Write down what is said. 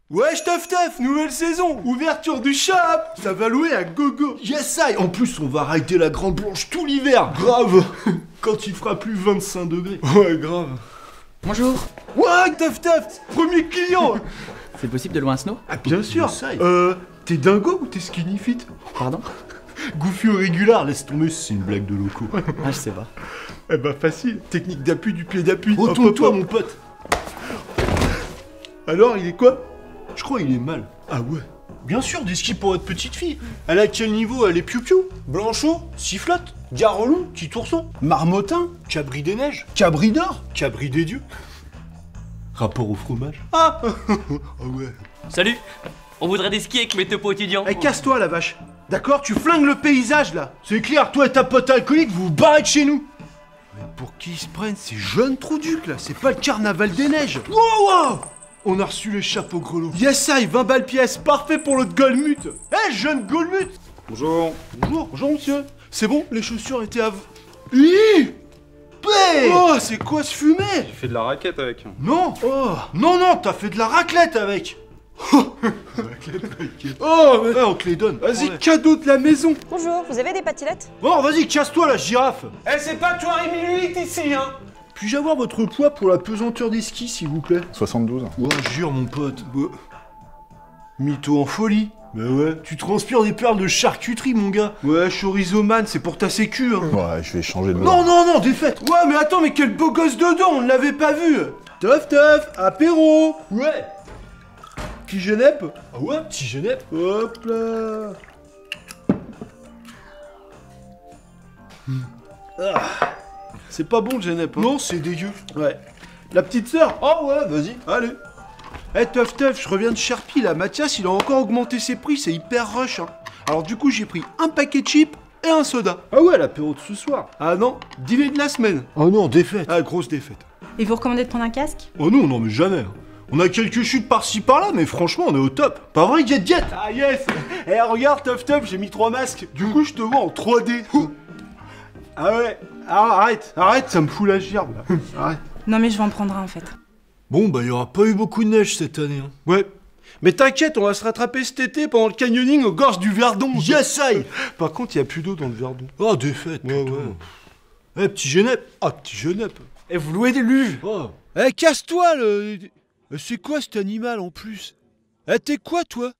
Wesh Teuf Teuf, nouvelle saison, ouverture du shop. Ça va louer à gogo. Yes I. En plus on va rider la Grande Blanche tout l'hiver. Grave. Quand il fera plus 25 degrés. Ouais, grave. Bonjour. Ouais, Teuf Teuf, premier client. C'est possible de louer un snow? Ah bien sûr. Yes, I. T'es dingo ou t'es skinny fit? Pardon? Goofy au régular, laisse tomber, c'est une blague de locaux. Ah, je sais pas. Eh bah facile, technique d'appui du pied d'appui. Retourne-toi mon pote. Alors, il est quoi? Je crois il est mal. Ah ouais. Bien sûr, des skis pour votre petite fille. Elle est à quel niveau? Elle est piou-piou, blanchot, sifflotte, garelou, petit ourson, marmottin, cabri des neiges, cabri d'or, cabri des dieux. Rapport au fromage. Ah ah ouais. Salut. On voudrait des skis avec mes topo étudiants. Eh, casse-toi la vache. D'accord, tu flingues le paysage là. C'est clair, toi et ta pote alcoolique, vous vous barrez de chez nous. Mais pour qui ils se prennent ces jeunes trouducs là? C'est pas le carnaval des neiges. Wow, wow. On a reçu les chapeaux grelots. Yes I, 20 balles pièce, parfait pour notre Golmut. Eh, jeune Golmut. Bonjour. Bonjour monsieur. C'est bon, les chaussures étaient à... Oh, c'est quoi ce fumet? J'ai fait de la raquette avec. Non. Oh, Non, t'as fait de la raclette avec. oh, Ouais, on te les donne. vas-y, Prends-les. cadeau de la maison. Bonjour, vous avez des pâtilettes? Bon, vas-y, casse-toi la girafe. Eh, c'est pas toi Rémi ici, hein. Puis-je avoir votre poids pour la pesanteur des skis, s'il vous plaît? 72. Oh, jure, mon pote. Mytho en folie. Bah ouais. Tu transpires des perles de charcuterie, mon gars. Ouais, chorizo-man, c'est pour ta sécu, hein. Ouais, je vais changer de Non, défaite. Ouais, mais attends, mais quel beau gosse dedans, on ne l'avait pas vu. Teuf, apéro. Ouais. Qui genep? Ah ouais, petit genep. Hop là. C'est pas bon le genep, hein. Non, c'est dégueu. Ouais. La petite sœur? Ah ouais, vas-y. Allez. Eh Teuf, je reviens de Sherpy là. Mathias, il a encore augmenté ses prix, c'est hyper rush, hein. Alors du coup, j'ai pris un paquet de chips et un soda. Ah ouais, l'apéro de ce soir. Ah non, dîner de la semaine. Oh non, défaite. Ah, grosse défaite. Et vous recommandez de prendre un casque? Oh non, mais jamais. On a quelques chutes par-ci par-là, mais franchement, on est au top. Pas vrai, Get? Ah yes. Eh regarde Teuf, j'ai mis 3 masques. Du coup, je te vois en 3D. Ah ouais. Ah, arrête, ça me fout la gerbe là. Arrête. Non mais je vais en prendre un en fait. Bon, bah, y aura pas eu beaucoup de neige cette année, hein. Ouais. Mais t'inquiète, on va se rattraper cet été pendant le canyoning aux gorges du Verdon. Yes, I. Par contre, il y a plus d'eau dans le Verdon. Oh, défaite, Ouais, putain. ouais. Eh, petit genep. Ah, petit genep. Eh, vous louez des luves? Oh. Eh, casse-toi, le... C'est quoi cet animal en plus? Eh, t'es quoi, toi?